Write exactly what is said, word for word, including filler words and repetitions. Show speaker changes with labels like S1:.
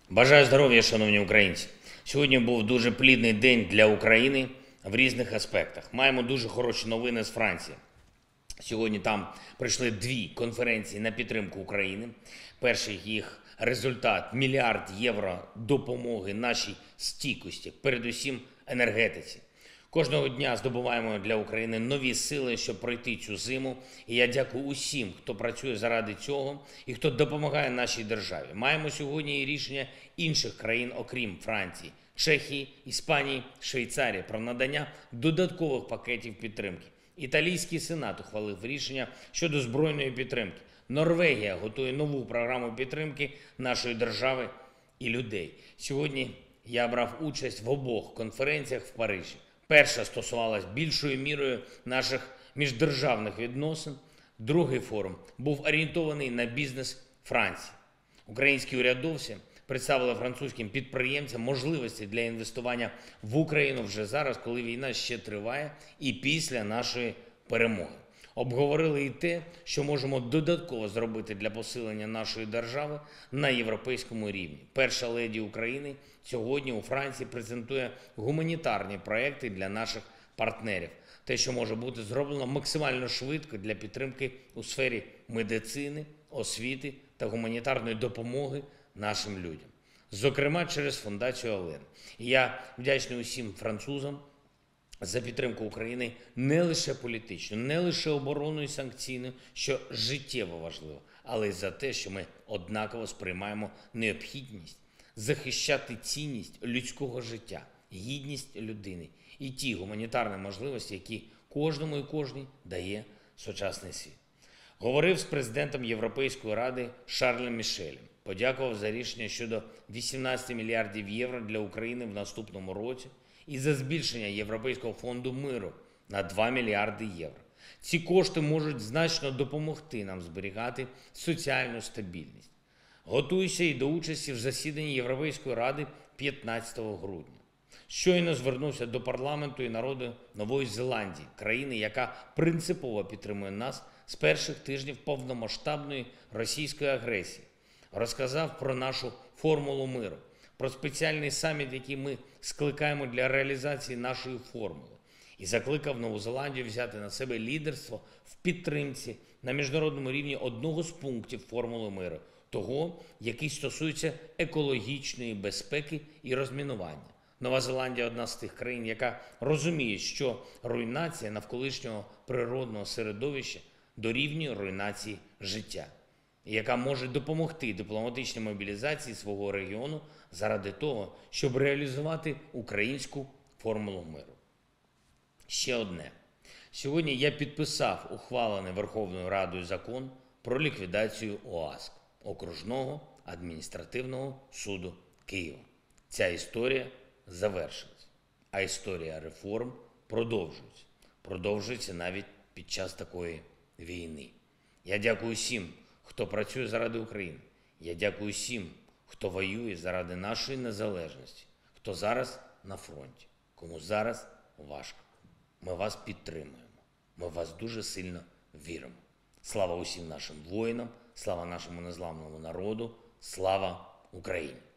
S1: Бажаю здоров'я, шановні українці. Сьогодні був дуже плідний день для України в різних аспектах. Маємо дуже хороші новини з Франції. Сьогодні там пройшли дві конференції на підтримку України. Перший їх результат – мільярд євро допомоги нашій стійкості, передусім енергетиці. Кожного дня здобуваємо для України нові сили, щоб пройти цю зиму. І я дякую усім, хто працює заради цього і хто допомагає нашій державі. Маємо сьогодні і рішення інших країн, окрім Франції, Чехії, Іспанії, Швейцарії, про надання додаткових пакетів підтримки. Італійський Сенат ухвалив рішення щодо збройної підтримки. Норвегія готує нову програму підтримки нашої держави і людей. Сьогодні я брав участь в обох конференціях в Парижі. Перша стосувалась більшою мірою наших міждержавних відносин. Другий форум був орієнтований на бізнес Франції. Українські урядовці представили французьким підприємцям можливості для інвестування в Україну вже зараз, коли війна ще триває, і після нашої перемоги. Обговорили і те, що можемо додатково зробити для посилення нашої держави на європейському рівні. Перша леді України сьогодні у Франції презентує гуманітарні проекти для наших партнерів. Те, що може бути зроблено максимально швидко для підтримки у сфері медицини, освіти та гуманітарної допомоги нашим людям. Зокрема, через фундацію Олен. І я вдячний усім французам за підтримку України не лише політично, не лише оборонною і санкційною, що життєво важливо, але й за те, що ми однаково сприймаємо необхідність захищати цінність людського життя, гідність людини і ті гуманітарні можливості, які кожному і кожній дає сучасний світ. Говорив з президентом Європейської ради Шарлем Мішелем. Подякував за рішення щодо вісімнадцяти мільярдів євро для України в наступному році і за збільшення Європейського фонду миру на два мільярди євро. Ці кошти можуть значно допомогти нам зберігати соціальну стабільність. Готуюся і до участі в засіданні Європейської ради п'ятнадцятого грудня. Щойно звернувся до парламенту і народу Нової Зеландії, країни, яка принципово підтримує нас з перших тижнів повномасштабної російської агресії. Розказав про нашу формулу миру, про спеціальний саміт, який ми скликаємо для реалізації нашої формули. І закликав Нову Зеландію взяти на себе лідерство в підтримці на міжнародному рівні одного з пунктів формули миру, того, який стосується екологічної безпеки і розмінування. Нова Зеландія – одна з тих країн, яка розуміє, що руйнація навколишнього природного середовища дорівнює руйнації життя, і яка може допомогти дипломатичній мобілізації свого регіону заради того, щоб реалізувати українську формулу миру. Ще одне. Сьогодні я підписав ухвалений Верховною Радою закон про ліквідацію ОАСК – Окружного адміністративного суду Києва. Ця історія завершилась, а історія реформ продовжується. Продовжується навіть під час такої війни. Я дякую всім, хто працює заради України. Я дякую всім, хто воює заради нашої незалежності, хто зараз на фронті, кому зараз важко. Ми вас підтримуємо. Ми в вас дуже сильно віримо. Слава усім нашим воїнам, слава нашому незламному народу, слава Україні!